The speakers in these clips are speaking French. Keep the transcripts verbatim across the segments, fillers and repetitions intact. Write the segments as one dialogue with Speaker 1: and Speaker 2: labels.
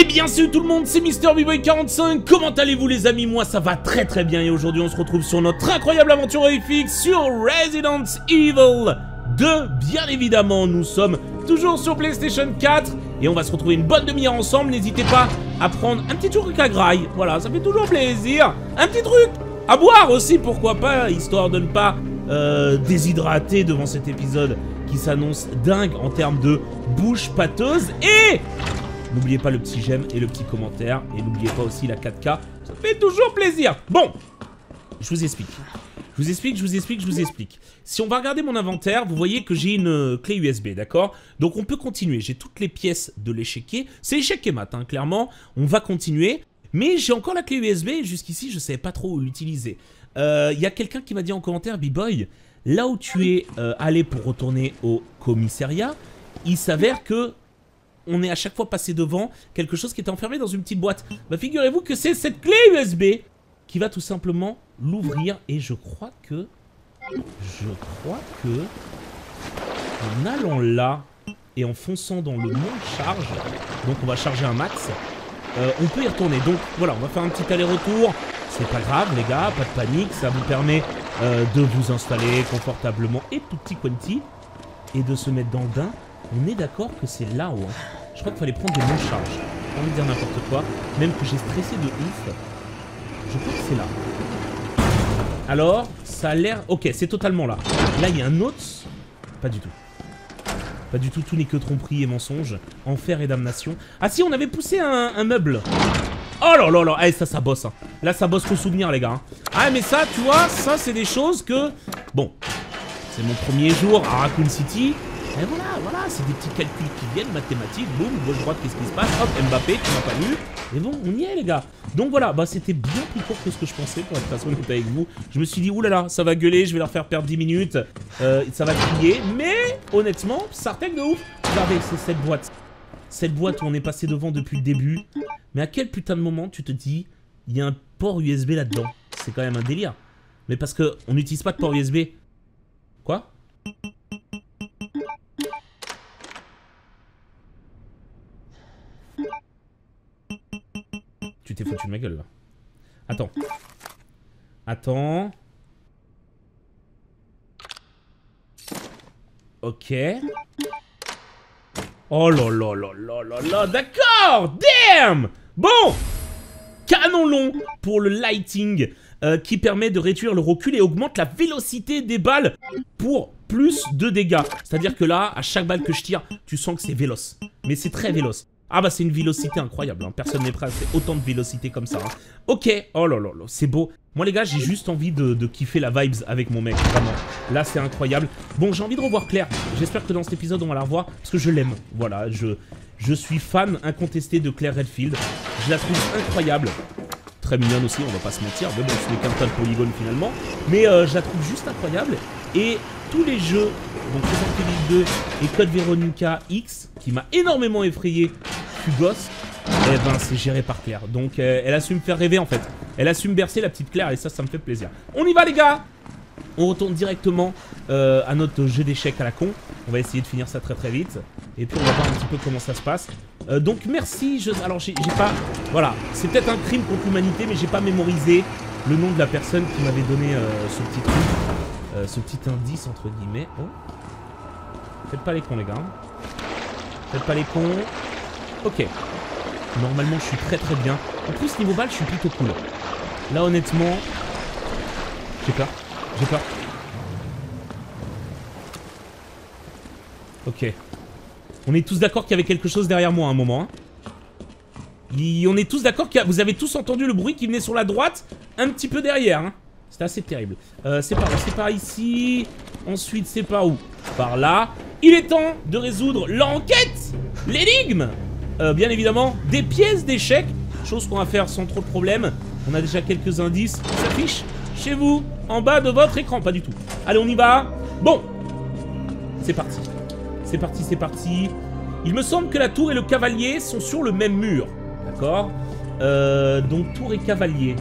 Speaker 1: Eh bien salut tout le monde, c'est Mister B-Boy quarante-cinq, comment allez-vous les amis? Moi ça va très très bien et aujourd'hui on se retrouve sur notre incroyable aventure horrifique sur Resident Evil deux. Bien évidemment, nous sommes toujours sur PlayStation quatre et on va se retrouver une bonne demi-heure ensemble. N'hésitez pas à prendre un petit truc à graille, voilà, ça fait toujours plaisir. Un petit truc à boire aussi, pourquoi pas, histoire de ne pas euh, déshydrater devant cet épisode qui s'annonce dingue en termes de bouche pâteuse. Et n'oubliez pas le petit j'aime et le petit commentaire. Et n'oubliez pas aussi la quatre K. Ça fait toujours plaisir. Bon, je vous explique. Je vous explique, je vous explique, je vous explique. Si on va regarder mon inventaire, vous voyez que j'ai une clé U S B, d'accord? Donc on peut continuer. J'ai toutes les pièces de l'échiquier. C'est échec et mat, hein, clairement. On va continuer. Mais j'ai encore la clé U S B. Et jusqu'ici, je ne savais pas trop où l'utiliser. Il euh, y a quelqu'un qui m'a dit en commentaire, B-Boy, là où tu es euh, allé pour retourner au commissariat, il s'avère que on est à chaque fois passé devant quelque chose qui était enfermé dans une petite boîte. Bah figurez-vous que c'est cette clé U S B qui va tout simplement l'ouvrir. Et je crois que... Je crois que... En allant là et en fonçant dans le monde charge, donc on va charger un max, euh, on peut y retourner. Donc voilà, on va faire un petit aller-retour. C'est pas grave les gars, pas de panique. Ça vous permet euh, de vous installer confortablement et tout petit quanti et de se mettre dans le bain. On est d'accord que c'est là-haut. Hein. Je crois qu'il fallait prendre des monts charge. J'ai pas envie de dire n'importe quoi. Même que j'ai stressé de ouf. Je crois que c'est là. Alors, ça a l'air... Ok, c'est totalement là. Là, il y a un autre... Pas du tout. Pas du tout, tout n'est que tromperie et mensonge. Enfer et damnation. Ah si, on avait poussé un, un meuble. Oh là là là. Eh, ça, ça bosse. Hein. Là, ça bosse pour souvenir, les gars. Hein. Ah, mais ça, tu vois, ça, c'est des choses que... Bon. C'est mon premier jour à Raccoon City. Et voilà, voilà, c'est des petits calculs qui viennent, mathématiques, boum, gauche-droite, qu'est-ce qui se passe? Hop, Mbappé, tu m'as pas lu. Et bon, on y est, les gars. Donc voilà, bah c'était bien plus court que ce que je pensais, pour être très honnête avec vous. Je me suis dit, oulala, ça va gueuler, je vais leur faire perdre dix minutes, euh, ça va crier. Mais, honnêtement, ça retègue de ouf. Regardez, c'est cette boîte. Cette boîte où on est passé devant depuis le début. Mais à quel putain de moment tu te dis, il y a un port U S B là-dedans? C'est quand même un délire. Mais parce que on n'utilise pas de port U S B. Quoi? Tu t'es foutu de ma gueule là. Attends. Attends. Ok. Oh là là là là là là. D'accord. Damn. Bon. Canon long pour le lighting euh, qui permet de réduire le recul et augmente la vélocité des balles pour plus de dégâts. C'est-à-dire que là, à chaque balle que je tire, tu sens que c'est véloce. Mais c'est très véloce. Ah bah c'est une vélocité incroyable, hein. Personne n'est prêt à faire autant de vélocité comme ça. Hein. Ok, oh là là là, c'est beau. Moi les gars, j'ai juste envie de, de kiffer la vibes avec mon mec, vraiment. Là c'est incroyable. Bon, j'ai envie de revoir Claire. J'espère que dans cet épisode on va la revoir, parce que je l'aime. Voilà, je, je suis fan incontesté de Claire Redfield. Je la trouve incroyable. Très mignonne aussi, on va pas se mentir. Mais bon, ce n'est qu'un tas de polygones finalement. Mais euh, je la trouve juste incroyable. Et tous les jeux, donc Resident Evil deux et Code Veronica X, qui m'a énormément effrayé, Fugos, eh ben c'est géré par Claire. Donc euh, elle a su me faire rêver en fait. Elle a su me bercer la petite Claire et ça, ça me fait plaisir. On y va les gars. On retourne directement euh, à notre jeu d'échecs à la con. On va essayer de finir ça très très vite. Et puis on va voir un petit peu comment ça se passe. Euh, donc merci. Je... Alors j'ai pas... Voilà, c'est peut-être un crime contre l'humanité, mais j'ai pas mémorisé le nom de la personne qui m'avait donné euh, ce petit truc. Euh, ce petit indice entre guillemets. Oh. Faites pas les cons les gars. Faites pas les cons. Ok. Normalement je suis très très bien. En plus niveau balle je suis plutôt cool. Là honnêtement... J'ai peur. J'ai peur. Ok. On est tous d'accord qu'il y avait quelque chose derrière moi à un moment. Hein. Il... On est tous d'accord que vous avez tous entendu le bruit qui venait sur la droite, un petit peu derrière. Hein. C'était assez terrible. Euh, c'est par, c'est par ici. Ensuite, c'est par où? Par là. Il est temps de résoudre l'enquête, l'énigme. Euh, bien évidemment, des pièces d'échecs. Chose qu'on va faire sans trop de problème. On a déjà quelques indices qui s'affichent chez vous, en bas de votre écran. Pas du tout. Allez, on y va. Bon. C'est parti. C'est parti, c'est parti. Il me semble que la tour et le cavalier sont sur le même mur. D'accord. euh, Donc, tour et cavalier.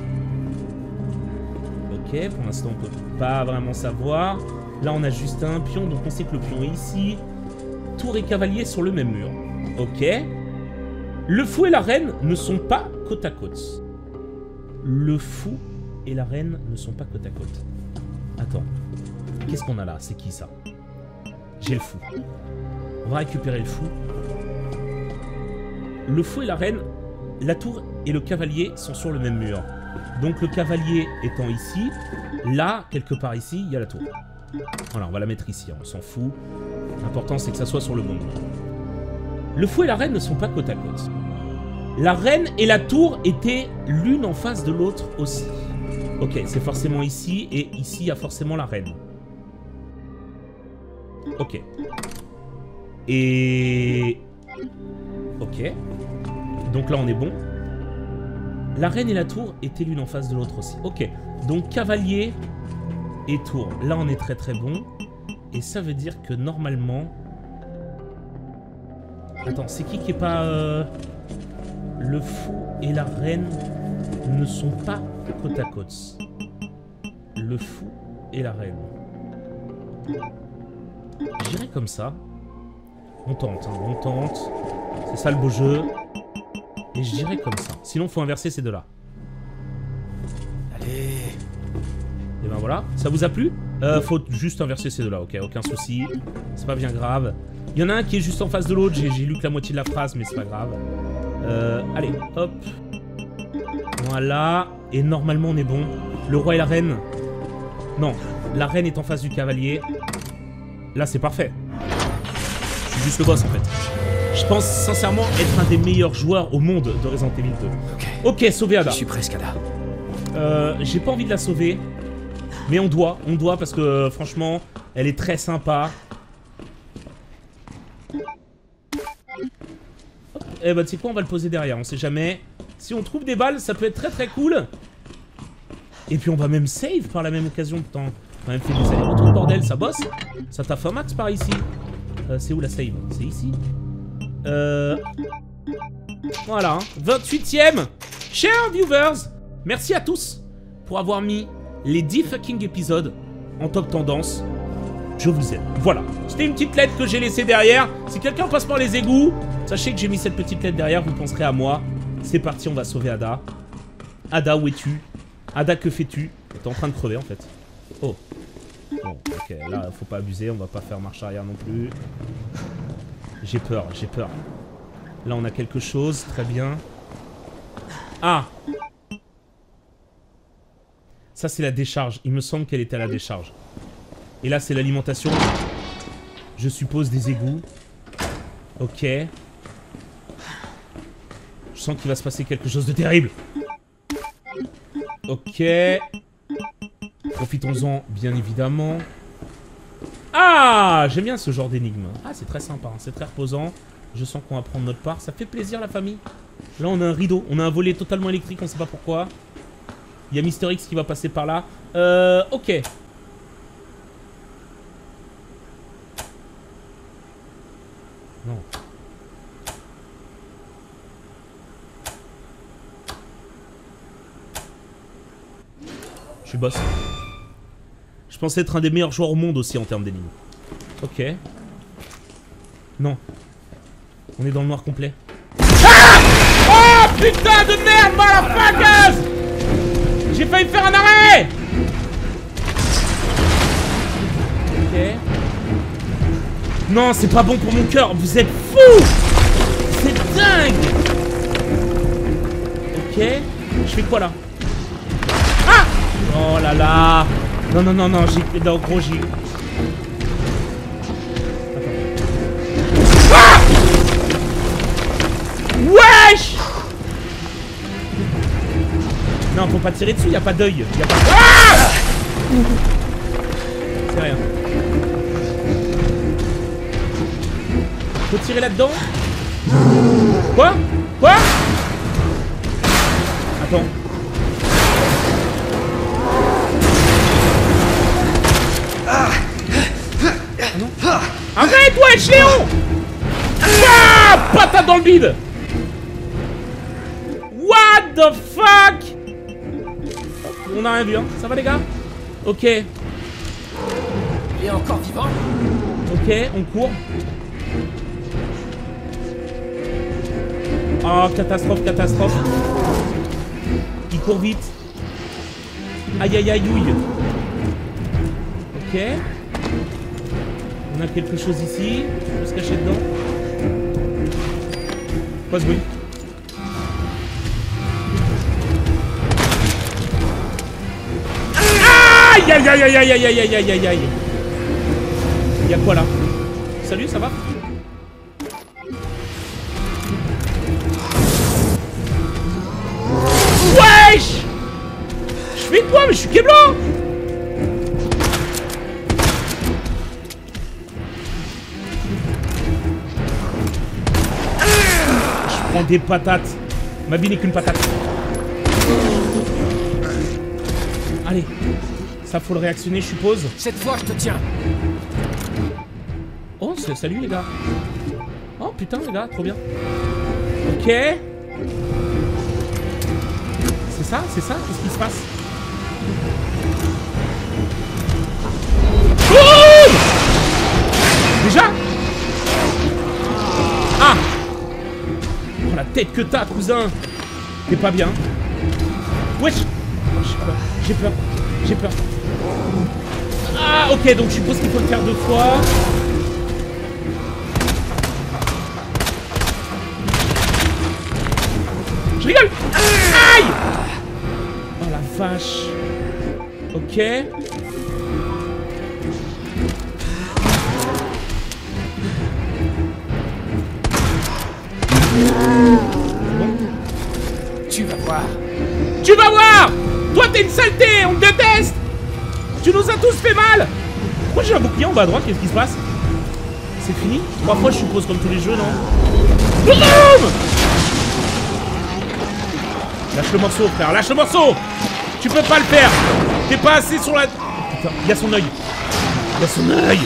Speaker 1: Ok, pour l'instant on peut pas vraiment savoir. Là on a juste un pion, donc on sait que le pion est ici. Tour et cavalier sur le même mur. Ok. Le fou et la reine ne sont pas côte à côte. Le fou et la reine ne sont pas côte à côte. Attends. Qu'est-ce qu'on a là? C'est qui ça? J'ai le fou. On va récupérer le fou. Le fou et la reine, la tour et le cavalier sont sur le même mur. Donc le cavalier étant ici, là, quelque part ici, il y a la tour. Voilà, on va la mettre ici, hein, on s'en fout. L'important c'est que ça soit sur le bon mur. Le fou et la reine ne sont pas côte à côte. La reine et la tour étaient l'une en face de l'autre aussi. Ok, c'est forcément ici, et ici il y a forcément la reine. Ok. Et... Ok. Donc là on est bon. La reine et la tour étaient l'une en face de l'autre aussi. Ok. Donc cavalier et tour. Là on est très très bon. Et ça veut dire que normalement... Attends, c'est qui qui est pas... Euh... Le fou et la reine ne sont pas côte à côte. Le fou et la reine. J'irai comme ça. On tente, hein, on tente. C'est ça le beau jeu. Et je dirais comme ça. Sinon, faut inverser ces deux-là.
Speaker 2: Allez.
Speaker 1: Et ben voilà. Ça vous a plu? euh, Faut juste inverser ces deux-là, ok, aucun souci. C'est pas bien grave. Il y en a un qui est juste en face de l'autre. J'ai lu que la moitié de la phrase, mais c'est pas grave. Euh, allez, hop. Voilà. Et normalement, on est bon. Le roi et la reine. Non, la reine est en face du cavalier. Là, c'est parfait. Je suis juste le boss, en fait. Je pense sincèrement être un des meilleurs joueurs au monde de Resident Evil deux. Ok, ok, sauver Ada.
Speaker 2: Je suis presque Ada.
Speaker 1: Euh, j'ai pas envie de la sauver. Mais on doit, on doit parce que euh, franchement, elle est très sympa. Eh bah, tu sais quoi, on va le poser derrière, on sait jamais. Si on trouve des balles, ça peut être très très cool. Et puis on va même save par la même occasion. Putain, on a même fait des allers-retours, bordel, ça bosse. Ça t'a fait un max par ici. Euh, c'est où la save? C'est ici. Euh... Voilà, vingt-huitième. Chers viewers, merci à tous pour avoir mis les dix fucking épisodes en top tendance. Je vous aime. Voilà, c'était une petite lettre que j'ai laissée derrière. Si quelqu'un passe par les égouts, sachez que j'ai mis cette petite lettre derrière, vous penserez à moi. C'est parti, on va sauver Ada. Ada, où es-tu? Ada, que fais-tu? T'es en train de crever en fait. Oh. Bon, ok, là, faut pas abuser, on va pas faire marche arrière non plus. J'ai peur, j'ai peur. Là, on a quelque chose, très bien. Ah! Ça, c'est la décharge. Il me semble qu'elle était à la décharge. Et là, c'est l'alimentation. Je suppose des égouts. Ok. Je sens qu'il va se passer quelque chose de terrible. Ok. Profitons-en, bien évidemment. Ah! J'aime bien ce genre d'énigme. Ah, c'est très sympa, hein. C'est très reposant. Je sens qu'on va prendre notre part. Ça fait plaisir, la famille. Là, on a un rideau. On a un volet totalement électrique, on sait pas pourquoi. Il y a Mister X qui va passer par là. Euh, ok. Non. Je suis boss. Je pensais être un des meilleurs joueurs au monde aussi en termes d'énigmes. Ok. Non. On est dans le noir complet. Ah! Oh putain de merde, motherfuckers! J'ai failli faire un arrêt! Ok. Non, c'est pas bon pour mon cœur. Vous êtes fous! C'est dingue! Ok. Je fais quoi là? Ah! Oh là là! Non, non, non, non, j'ai... Non, gros, j'ai... Ah! Wesh! Non, faut pas tirer dessus, y a pas d'œil. Y a pas... Ah! C'est rien. Faut tirer là-dedans. Quoi? Quoi? Attends. Ah non. Arrête, wesh, Léon! Ah! Patate dans le bide! What the fuck? On a rien vu, hein. Ça va, les gars? Ok.
Speaker 2: Il est encore vivant?
Speaker 1: Ok, on court. Oh, catastrophe, catastrophe. Il court vite. Aïe, aïe, aïe, ouille. Ok. On a quelque chose ici. On peut se cacher dedans. Quoi ce bruit? Aïe, aïe, aïe, aïe, aïe, aïe, aïe, aïe, aïe, aïe. Il y a quoi là? Salut, ça va? Wesh! Je fais quoi? Mais je suis Keblo! Je prends des patates. Ma vie n'est qu'une patate. Allez. Ça faut le réactionner, je suppose.
Speaker 2: Cette fois, je te tiens.
Speaker 1: Oh, salut les gars. Oh putain les gars, trop bien. Ok. C'est ça, c'est ça? Qu'est-ce qui se passe? Boum! Déjà? Ah! Oh, la tête que t'as, cousin. T'es pas bien. Wesh! J'ai peur, j'ai peur, j'ai peur. Ah, ok, donc je suppose qu'il faut le faire deux fois. Je rigole! Aïe! Oh la vache. Ok. Bon.
Speaker 2: Tu vas voir.
Speaker 1: Tu vas voir! Toi t'es une saleté, on te déteste! Tu nous as tous fait mal! Pourquoi j'ai un bouclier en bas à droite? Qu'est-ce qui se passe? C'est fini? Trois fois je suppose comme tous les jeux, non? Boum! Lâche le morceau, frère, lâche le morceau! Tu peux pas le faire! T'es pas assez sur la... Putain, il y a son œil! Il y a son œil!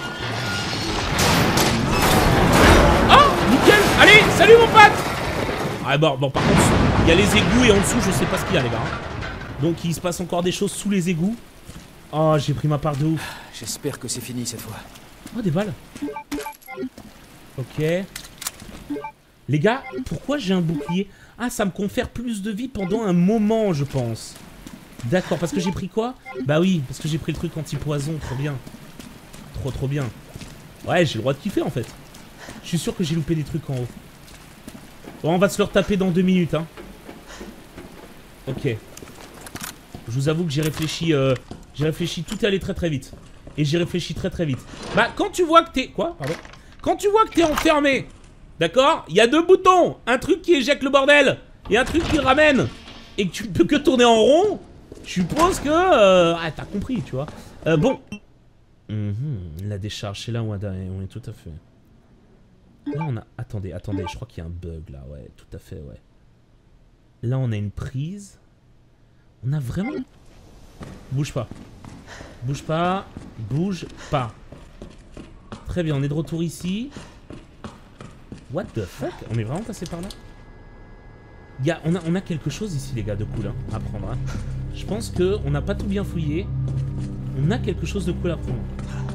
Speaker 1: Oh! Nickel! Allez, salut mon pote! Ah bon, bon, par contre, il y a les égouts et en dessous, je sais pas ce qu'il y a, les gars. Donc il se passe encore des choses sous les égouts. Oh, j'ai pris ma part de ouf.
Speaker 2: J'espère que c'est fini cette fois.
Speaker 1: Oh, des balles. Ok. Les gars, pourquoi j'ai un bouclier? Ah, ça me confère plus de vie pendant un moment, je pense. D'accord, parce que j'ai pris quoi? Bah oui, parce que j'ai pris le truc anti-poison, trop bien. Trop, trop bien. Ouais, j'ai le droit de kiffer, en fait. Je suis sûr que j'ai loupé des trucs en haut. Bon, on va se le retaper dans deux minutes, hein. Ok. Je vous avoue que j'ai réfléchi... Euh, j'ai réfléchi, tout est allé très très vite. Et j'ai réfléchi très très vite. Bah, quand tu vois que t'es... Quoi? Pardon. Quand tu vois que t'es enfermé, d'accord? Il y a deux boutons. Un truc qui éjecte le bordel et un truc qui ramène. Et que tu peux que tourner en rond. Je suppose que... Euh... Ah, t'as compris, tu vois. Euh, bon. Mmh, la décharge, c'est là où on est tout à fait. Là, on a... Attendez, attendez, je crois qu'il y a un bug, là. Ouais, tout à fait, ouais. Là, on a une prise. On a vraiment... Bouge pas. Bouge pas. Bouge pas. Très bien, on est de retour ici. What the fuck? On est vraiment passé par là? Y a, on, a, on a quelque chose ici, les gars, de cool hein, à prendre. Hein. Je pense qu'on n'a pas tout bien fouillé. On a quelque chose de cool à prendre.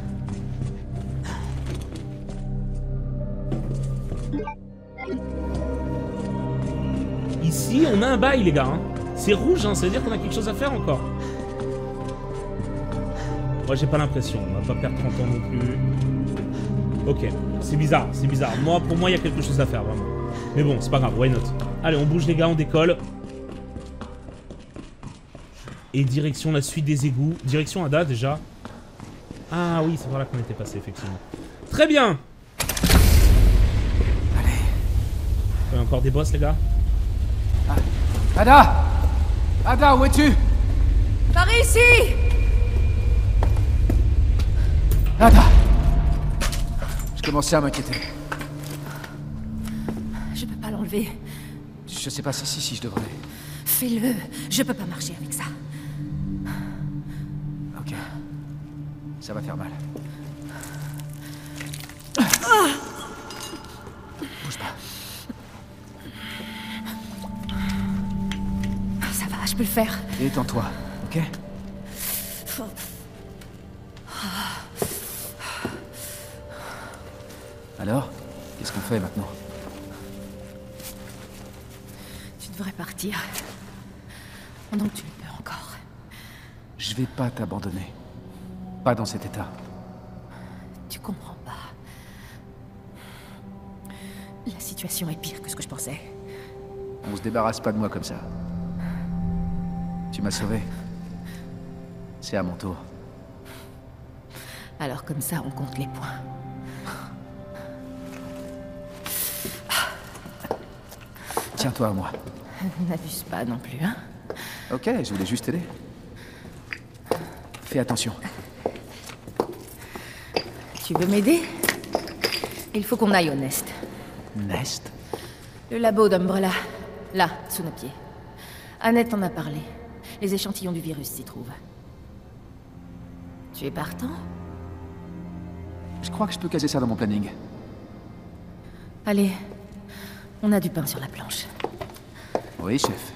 Speaker 1: Ici, on a un bail, les gars. Hein. C'est rouge, hein, ça veut dire qu'on a quelque chose à faire encore. Moi, j'ai pas l'impression. On va pas perdre trente ans non plus. Ok, c'est bizarre, c'est bizarre. Moi, pour moi, il y a quelque chose à faire, vraiment. Mais bon, c'est pas grave, why not? Allez, on bouge, les gars, on décolle. Et direction la suite des égouts. Direction Ada, déjà. Ah oui, c'est par là qu'on était passé, effectivement. Très bien.
Speaker 2: Allez.
Speaker 1: Il y a encore des boss, les gars.
Speaker 2: Ah. Ada! Ada, où es-tu?
Speaker 3: Par ici!
Speaker 2: Ada! Je commençais à m'inquiéter.
Speaker 3: Je peux pas l'enlever.
Speaker 2: Je sais pas si, si, si je devrais.
Speaker 3: Fais-le. Je peux pas marcher avec ça.
Speaker 2: Ok. Ça va faire mal. Bouge pas.
Speaker 3: Ça va, je peux le faire.
Speaker 2: Détends-toi, ok? Alors, qu'est-ce qu'on fait maintenant?
Speaker 3: devrais partir. Pendant que tu le peux encore.
Speaker 2: Je vais pas t'abandonner. Pas dans cet état.
Speaker 3: Tu comprends pas. La situation est pire que ce que je pensais.
Speaker 2: On se débarrasse pas de moi comme ça. Tu m'as sauvé. C'est à mon tour.
Speaker 3: Alors comme ça, on compte les points.
Speaker 2: Tiens-toi à moi.
Speaker 3: N'abuse pas non plus, hein?
Speaker 2: Ok, je voulais juste t'aider. Fais attention.
Speaker 3: Tu veux m'aider? Il faut qu'on aille au Nest.
Speaker 2: Nest?
Speaker 3: Le labo d'Umbrella. Là, sous nos pieds. Annette en a parlé. Les échantillons du virus s'y trouvent. Tu es partant?
Speaker 2: Je crois que je peux caser ça dans mon planning.
Speaker 3: Allez, on a du pain sur la planche.
Speaker 2: Oui, chef.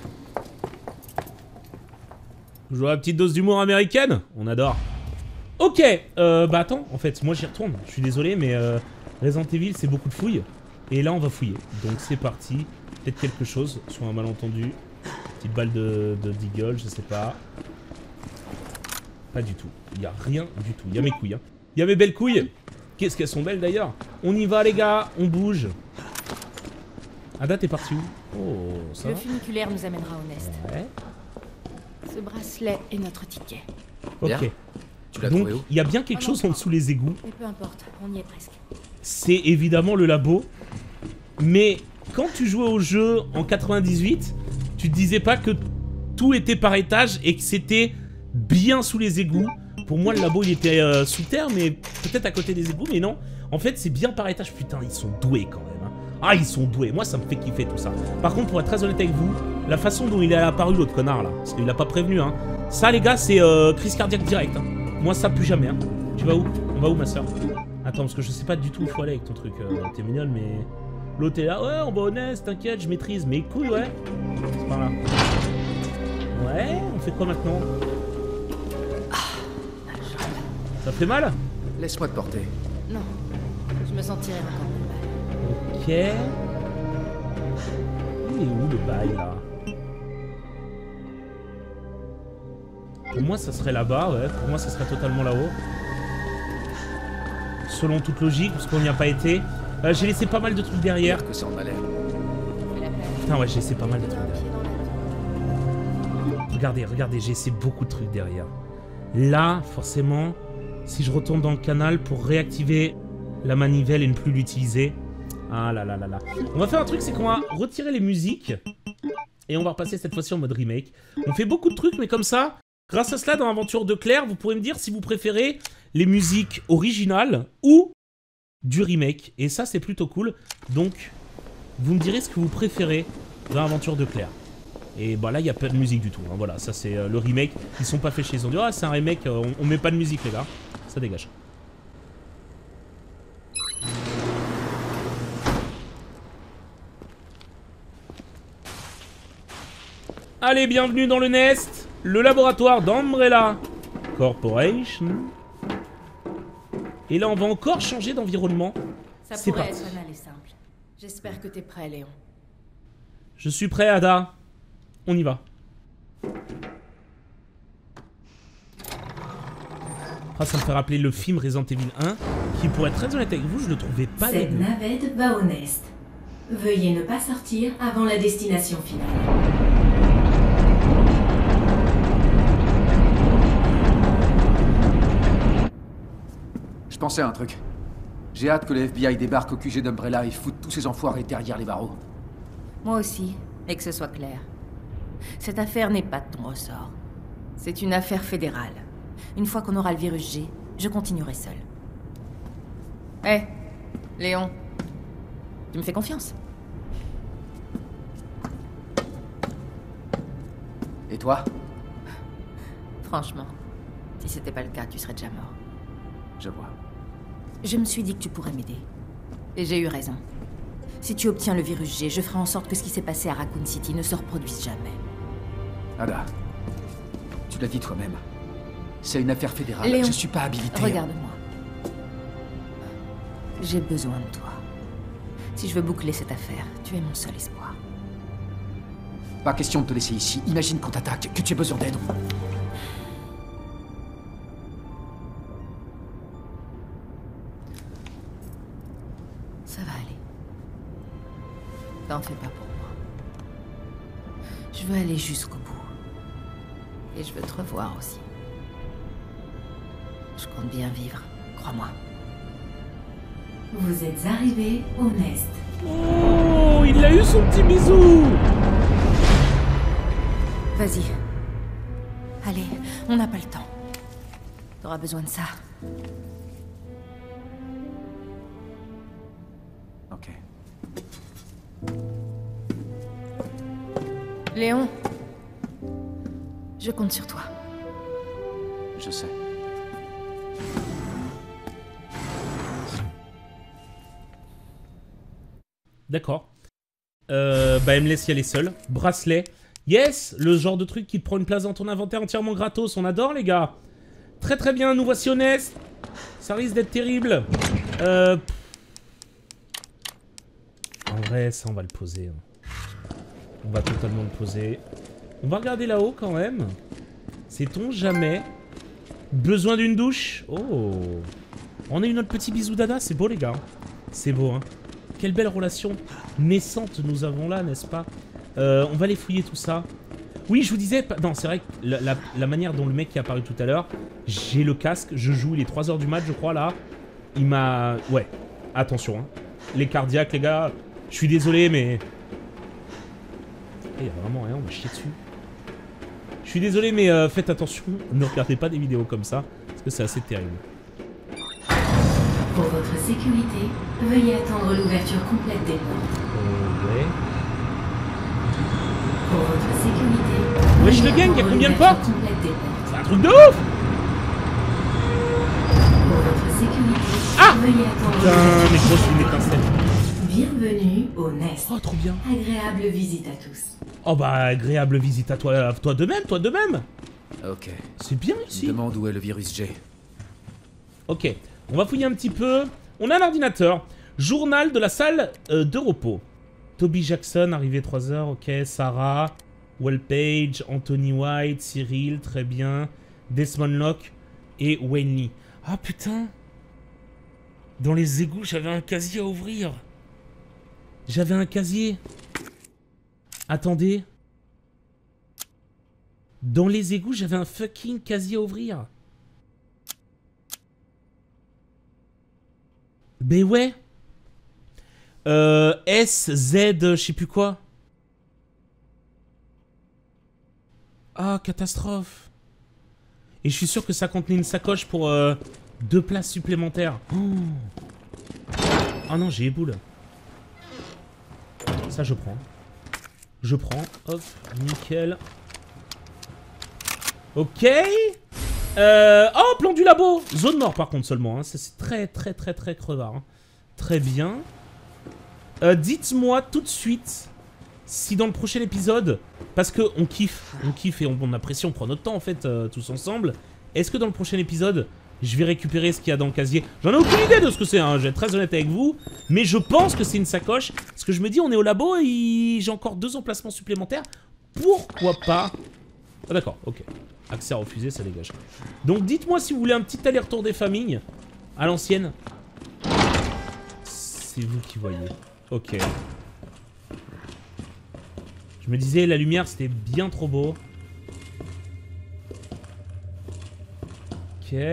Speaker 1: Toujours la petite dose d'humour américaine? On adore. Ok, euh, bah attends, en fait, moi j'y retourne. Je suis désolé, mais euh, Resident Evil, c'est beaucoup de fouilles. Et là, on va fouiller. Donc c'est parti. Peut-être quelque chose, soit un malentendu. Petite balle de, de Deagle, je sais pas. Pas du tout. Il n'y a rien du tout. Il y a mes couilles. Hein. Il y a mes belles couilles. Qu'est-ce qu'elles sont belles d'ailleurs. On y va les gars, on bouge. Ada, t'es parti où? Oh, ça
Speaker 3: Le
Speaker 1: va?
Speaker 3: funiculaire nous amènera au Nest.
Speaker 1: Ouais.
Speaker 3: Ce bracelet est notre ticket.
Speaker 1: Ok.
Speaker 2: Bien. Tu l'as
Speaker 1: Donc,
Speaker 2: trouvé où?
Speaker 1: il y a bien quelque
Speaker 3: Ah non,
Speaker 1: chose en dessous les égouts.
Speaker 3: Mais peu importe, on y est presque.
Speaker 1: C'est évidemment le labo. Mais quand tu jouais au jeu en quatre-vingt-dix-huit, tu te disais pas que tout était par étage et que c'était bien sous les égouts. Pour moi, le labo, il était euh, sous terre, mais peut-être à côté des égouts, mais non. En fait, c'est bien par étage. Putain, ils sont doués quand même. Hein. Ah, ils sont doués. Moi, ça me fait kiffer tout ça. Par contre, pour être très honnête avec vous, la façon dont il est apparu, l'autre connard, là, parce qu'il a pas prévenu, hein. Ça, les gars, c'est euh, crise cardiaque direct. Hein. Moi, ça, plus jamais. Hein. Tu vas où? On va où, ma soeur? Attends, parce que je sais pas du tout où il faut aller avec ton truc. Euh, T'es mignonne, mais... L'autre est là. Ouais, on va au Nest, t'inquiète, je maîtrise. Mais couilles, ouais. C'est par là. Ouais, on fait quoi maintenant? Ça fait mal?
Speaker 2: Laisse-moi te porter.
Speaker 3: Non, je me sentirais encore plus mal.
Speaker 1: Ok. Il est où le bail là? Pour moi ça serait là-bas, ouais. Pour moi ça serait totalement là-haut. Selon toute logique, parce qu'on n'y a pas été. Euh, j'ai laissé pas mal de trucs derrière.
Speaker 2: Que ça en a l'air.
Speaker 1: Putain ouais, j'ai laissé pas mal de trucs derrière. Regardez, regardez, j'ai laissé beaucoup de trucs derrière. Là, forcément, si je retourne dans le canal pour réactiver la manivelle et ne plus l'utiliser. Ah là là là là. On va faire un truc, c'est qu'on va retirer les musiques. Et on va repasser cette fois-ci en mode remake. On fait beaucoup de trucs, mais comme ça, grâce à cela, dans l'aventure de Claire, vous pourrez me dire si vous préférez les musiques originales ou du remake. Et ça, c'est plutôt cool. Donc, vous me direz ce que vous préférez dans l'aventure de Claire. Et bah là, il n'y a pas de musique du tout. Hein. Voilà, ça c'est euh, le remake. Ils sont pas faits chez eux. Ils ont dit, ah, c'est un remake, euh, on, on met pas de musique, les gars. Ça dégage. Allez, bienvenue dans le Nest, le laboratoire d'Umbrella Corporation. Et là, on va encore changer d'environnement.
Speaker 3: Ça
Speaker 1: C'est
Speaker 3: pourrait
Speaker 1: parti.
Speaker 3: être banal et simple. J'espère que t'es prêt, Léon.
Speaker 1: Je suis prêt, Ada. On y va. Ah, ça me fait rappeler le film Resident Evil un, qui, pour être très honnête avec vous, je le trouvais pas
Speaker 4: Cette
Speaker 1: dégueu.
Speaker 4: navette va au Nest. Veuillez ne pas sortir avant la destination finale.
Speaker 2: Je pensais à un truc. J'ai hâte que le F B I débarque au Q G d'Umbrella et foute tous ces enfoirés derrière les barreaux.
Speaker 3: Moi aussi, et que ce soit clair. Cette affaire n'est pas de ton ressort. C'est une affaire fédérale. Une fois qu'on aura le virus G, je continuerai seul. Hé, Léon, tu me fais confiance?
Speaker 2: Et toi?
Speaker 3: Franchement, si c'était pas le cas, tu serais déjà mort.
Speaker 2: Je vois.
Speaker 3: Je me suis dit que tu pourrais m'aider. Et j'ai eu raison. Si tu obtiens le virus G, je ferai en sorte que ce qui s'est passé à Raccoon City ne se reproduise jamais.
Speaker 2: Ada, tu l'as dit toi-même. C'est une affaire fédérale.
Speaker 3: Léon,
Speaker 2: je suis pas habilité.
Speaker 3: Regarde-moi. J'ai besoin de toi. Si je veux boucler cette affaire, tu es mon seul espoir.
Speaker 2: Pas question de te laisser ici. Imagine qu'on t'attaque, que tu aies besoin d'aide.
Speaker 3: Ça va aller. T'en fais pas pour moi. Je veux aller jusqu'au bout. Et je veux te revoir aussi. Je compte bien vivre, crois-moi.
Speaker 4: Vous êtes arrivé au Nest.
Speaker 1: Oh, il a eu son petit bisou.
Speaker 3: Vas-y. Allez, on n'a pas le temps. T'auras besoin de ça.
Speaker 2: Ok.
Speaker 3: Léon, je compte sur toi.
Speaker 2: Je sais.
Speaker 1: D'accord. Euh, bah elle me laisse y aller seule. Bracelet. Yes, le genre de truc qui te prend une place dans ton inventaire entièrement gratos. On adore les gars. Très très bien, nous voici au Nest. Ça risque d'être terrible. Euh... En vrai, ça on va le poser. On va totalement le poser. On va regarder là-haut quand même. Sait-on jamais. Besoin d'une douche? Oh. On a eu notre petit bisou dada, c'est beau les gars. C'est beau hein. Quelle belle relation naissante nous avons là, n'est-ce pas? euh, On va aller fouiller tout ça. Oui, je vous disais... Non, c'est vrai que la, la, la manière dont le mec qui est apparu tout à l'heure, j'ai le casque, je joue, il est trois heures du mat, je crois, là. Il m'a... Ouais, attention, hein. Les cardiaques, les gars, je suis désolé, mais... Il y a vraiment rien, on m'a chié dessus. Je suis désolé, mais euh, faites attention, ne regardez pas des vidéos comme ça, parce que c'est assez terrible.
Speaker 4: Pour votre sécurité, veuillez attendre l'ouverture complète des portes.
Speaker 1: Euh, ouais.
Speaker 4: Pour votre sécurité,
Speaker 1: Wesh le
Speaker 4: veuillez
Speaker 1: gang, y'a
Speaker 4: attendre
Speaker 1: combien de
Speaker 4: l'ouverture
Speaker 1: portes?
Speaker 4: complète des portes.
Speaker 1: C'est un truc de ouf!
Speaker 4: Pour votre sécurité,
Speaker 1: Ah!
Speaker 4: veuillez attendre
Speaker 1: Putain,
Speaker 4: l'ouverture
Speaker 1: mais gros, c'est une
Speaker 4: complète.
Speaker 1: étincelle.
Speaker 4: Bienvenue au Nest.
Speaker 1: Oh, trop bien.
Speaker 4: Agréable visite à tous.
Speaker 1: Oh bah, agréable visite à toi, toi de même, toi de même.
Speaker 2: Ok.
Speaker 1: C'est bien
Speaker 2: Il
Speaker 1: ici.
Speaker 2: demande où est le virus G.
Speaker 1: Ok, on va fouiller un petit peu. On a un ordinateur. Journal de la salle euh, de repos. Toby Jackson, arrivé trois heures, ok. Sarah, Wellpage, Anthony White, Cyril, très bien. Desmond Locke et Wayne Lee. Ah putain. Dans les égouts, j'avais un casier à ouvrir. J'avais un casier. Attendez. Dans les égouts, j'avais un fucking casier à ouvrir. Ben ouais. Euh, S, Z, je sais plus quoi. Ah, catastrophe. Et je suis sûr que ça contenait une sacoche pour euh, deux places supplémentaires. Oh, oh non, j'ai éboule. Ça, je prends. Je prends. Hop, nickel. Ok. Euh, oh, plan du labo. Zone nord, par contre, seulement. Hein. C'est très, très, très, très crevard. Hein. Très bien. Euh, dites-moi tout de suite si dans le prochain épisode, parce que on kiffe, on kiffe et on, on apprécie, on prend notre temps, en fait, euh, tous ensemble. Est-ce que dans le prochain épisode, je vais récupérer ce qu'il y a dans le casier? J'en ai aucune idée de ce que c'est, hein. Je vais être très honnête avec vous. Mais je pense que c'est une sacoche. Parce que je me dis, on est au labo et j'ai encore deux emplacements supplémentaires. Pourquoi pas? Ah d'accord, ok. Accès à refuser, ça dégage. Donc dites-moi si vous voulez un petit aller-retour des familles. À l'ancienne. C'est vous qui voyez. Ok. Je me disais, la lumière, c'était bien trop beau. Ok.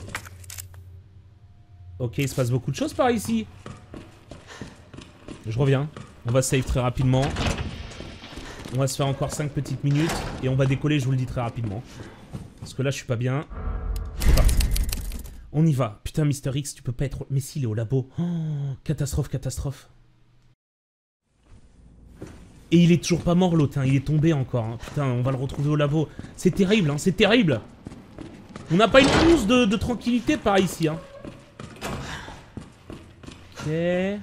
Speaker 1: Ok, il se passe beaucoup de choses par ici. Je reviens. On va save très rapidement. On va se faire encore cinq petites minutes. Et on va décoller, je vous le dis très rapidement. Parce que là, je suis pas bien. C'est parti. On y va. Putain, Mister X, tu peux pas être... Mais si, il est au labo. Oh, catastrophe, catastrophe. Et il est toujours pas mort, l'autre. Hein. Il est tombé encore. Hein. Putain, on va le retrouver au labo. C'est terrible, hein. C'est terrible. On n'a pas une once de, de tranquillité par ici. Hein. Ok. Je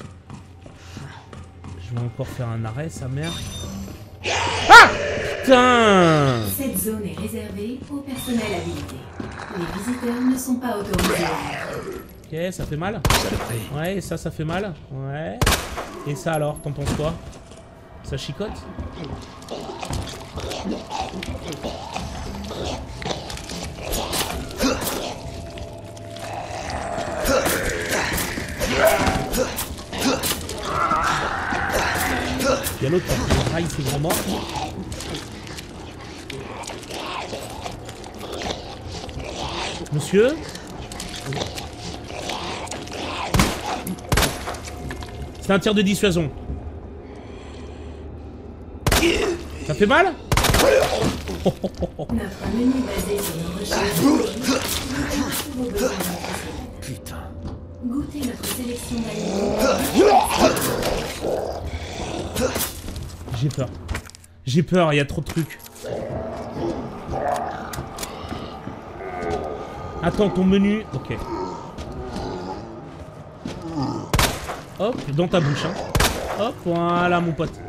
Speaker 1: vais encore faire un arrêt, sa mère. Ah! Putain!
Speaker 4: Cette zone est réservée au personnel habilité. Les visiteurs ne sont pas autorisés.
Speaker 1: Ok, ça fait mal. Ouais, et ça, ça fait mal. Ouais. Et ça alors, t'en penses quoi? Ça chicote. Il y a l'autre qui raille ses grands morts. Monsieur? C'est un tir de dissuasion. Ça fait mal?
Speaker 4: Notre menu basé sur nos recherches.
Speaker 2: Putain.
Speaker 4: Goûtez notre sélection d'aliments.
Speaker 1: J'ai peur. J'ai peur, il y a trop de trucs. Attends, ton menu... Ok. Hop, dans ta bouche, hein. Hop, voilà, mon pote.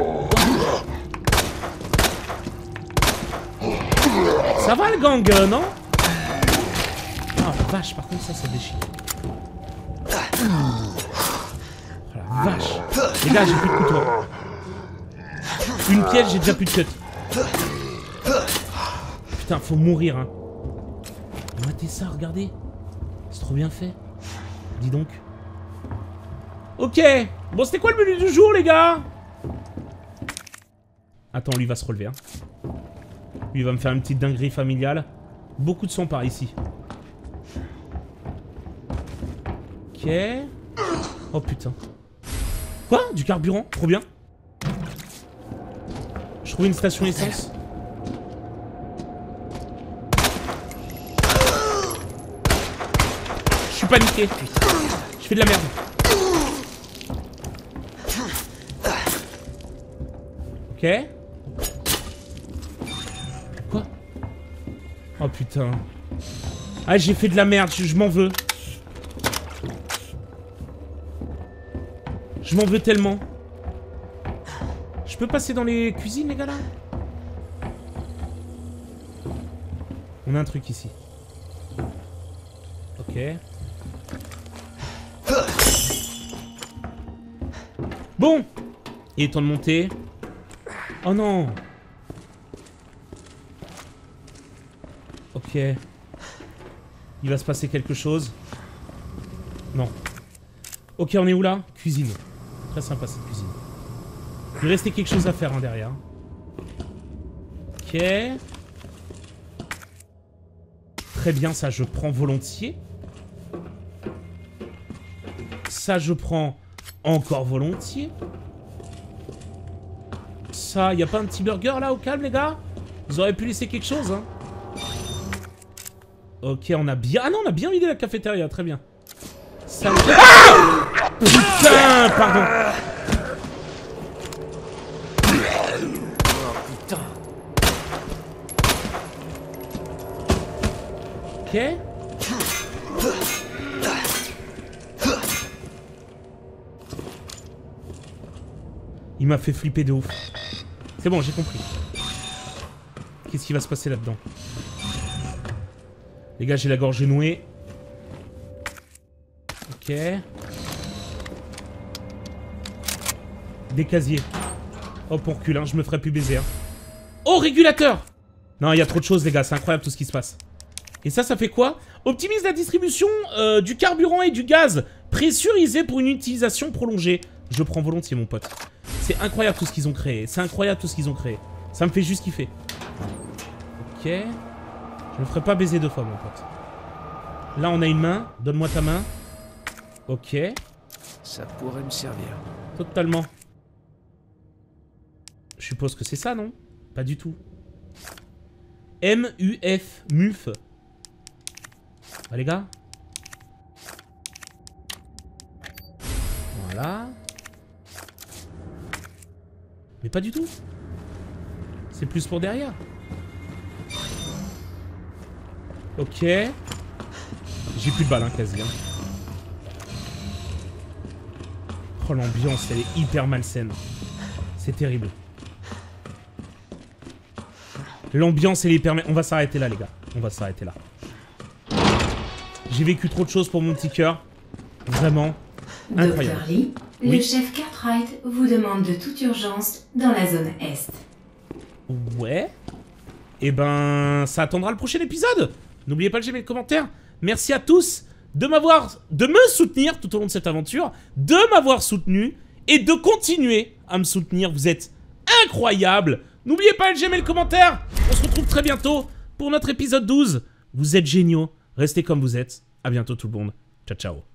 Speaker 1: Ça va, le gang, euh, non? Ah, la vache, par contre, ça, ça déchire. Oh, la vache. Les gars, j'ai plus de couteau. Une pièce, j'ai déjà plus de cut. Putain, faut mourir, hein. Matez ça, regardez. C'est trop bien fait. Dis donc. Ok. Bon, c'était quoi le menu du jour, les gars? Attends, lui va se relever, hein. Lui va me faire une petite dinguerie familiale. Beaucoup de sang par ici. Ok. Oh, putain. Quoi? Du carburant? Trop bien. Je trouve une station essence. Je suis paniqué. Je fais de la merde. Ok. Quoi? Oh putain. Ah, j'ai fait de la merde, je, je m'en veux. Je m'en veux tellement. Je peux passer dans les cuisines, les gars, là? On a un truc ici. Ok. Bon. Il est temps de monter. Oh non. Ok. Il va se passer quelque chose. Non. Ok, on est où là? Cuisine. Très sympa cette cuisine. Il restait quelque chose à faire hein, derrière. Ok. Très bien, ça je prends volontiers. Ça je prends encore volontiers. Ça, y a pas un petit burger là au calme les gars? Vous auriez pu laisser quelque chose hein. Ok, on a bien... Ah non, on a bien vidé la cafétéria, très bien. Ça... Ah putain, pardon.
Speaker 2: Oh putain.
Speaker 1: Ok. Il m'a fait flipper de ouf. C'est bon, j'ai compris. Qu'est-ce qui va se passer là-dedans? Les gars, j'ai la gorge nouée. Ok. Des casiers. Hop, on recule, hein. Je me ferai plus baiser. Hein. Oh, régulateur! Non, il y a trop de choses, les gars. C'est incroyable tout ce qui se passe. Et ça, ça fait quoi? Optimise la distribution euh, du carburant et du gaz. Pressurisé pour une utilisation prolongée. Je prends volontiers, mon pote. C'est incroyable tout ce qu'ils ont créé. C'est incroyable tout ce qu'ils ont créé. Ça me fait juste kiffer. Ok. Je me ferai pas baiser deux fois, mon pote. Là, on a une main. Donne-moi ta main. Ok.
Speaker 2: Ça pourrait me servir.
Speaker 1: Totalement. Je suppose que c'est ça, non? Pas du tout. M U F. M U F. Ah, les gars. Voilà. Mais pas du tout. C'est plus pour derrière. Ok. J'ai plus de balles, hein, quasi. Hein. Oh, l'ambiance, elle est hyper malsaine. C'est terrible. L'ambiance, elle est hyper... On va s'arrêter là, les gars. On va s'arrêter là. J'ai vécu trop de choses pour mon petit cœur. Vraiment. Incroyable.
Speaker 4: Docteur Lee, Le
Speaker 1: Oui.
Speaker 4: chef Cartwright vous demande de toute urgence dans la zone Est.
Speaker 1: Ouais. Et ben, ça attendra le prochain épisode. N'oubliez pas de j'aimer le commentaire. Merci à tous de m'avoir, de me soutenir tout au long de cette aventure, de m'avoir soutenu et de continuer à me soutenir. Vous êtes incroyables. N'oubliez pas de j'aimer le commentaire. On se retrouve très bientôt pour notre épisode douze. Vous êtes géniaux. Restez comme vous êtes. À bientôt tout le monde. Ciao, ciao.